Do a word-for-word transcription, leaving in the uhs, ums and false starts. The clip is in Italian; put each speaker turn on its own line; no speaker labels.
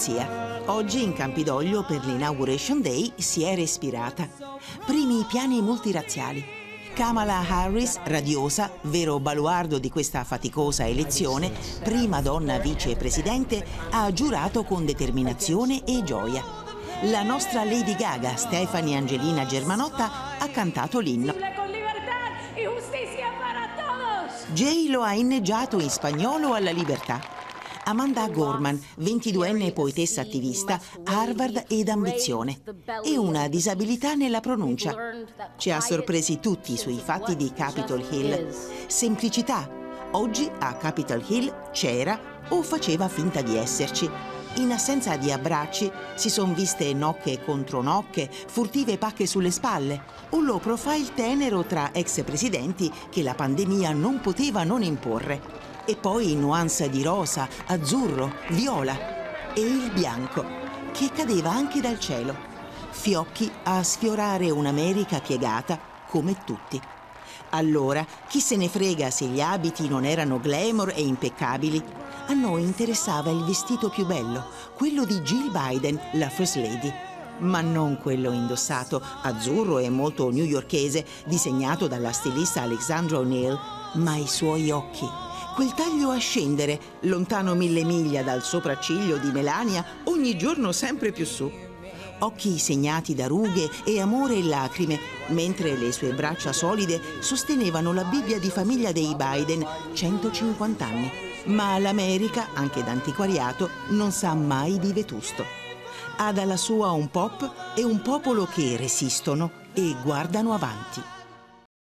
democrazia. Oggi in Campidoglio per l'Inauguration Day si è respirata. Primi piani multirazziali. Kamala Harris, radiosa, vero baluardo di questa faticosa elezione, prima donna vicepresidente, ha giurato con determinazione e gioia. La nostra Lady Gaga, Stefani Angelina Germanotta, ha cantato l'inno. J-Lo ha inneggiato in spagnolo alla libertà. Amanda Gorman, ventiduenne poetessa attivista, Harvard ed ambizione, e una disabilità nella pronuncia. Ci ha sorpresi tutti sui fatti di Capitol Hill. Semplicità. Oggi a Capitol Hill c'era o faceva finta di esserci. In assenza di abbracci si son viste nocche contro nocche, furtive pacche sulle spalle, un low profile tenero tra ex presidenti che la pandemia non poteva non imporre. E poi nuance di rosa, azzurro, viola e il bianco, che cadeva anche dal cielo. Fiocchi a sfiorare un'America piegata come tutti. Allora, chi se ne frega se gli abiti non erano glamour e impeccabili? A noi interessava il vestito più bello, quello di Jill Biden, la First Lady. Ma non quello indossato, azzurro e molto newyorkese, disegnato dalla stilista Alexandra O'Neill, ma i suoi occhi. Quel taglio a scendere, lontano mille miglia dal sopracciglio di Melania, ogni giorno sempre più su. Occhi segnati da rughe e amore e lacrime, mentre le sue braccia solide sostenevano la Bibbia di famiglia dei Biden, centocinquanta anni. Ma l'America, anche d'antiquariato, non sa mai di vetusto. Ha dalla sua un pop e un popolo che resistono e guardano avanti.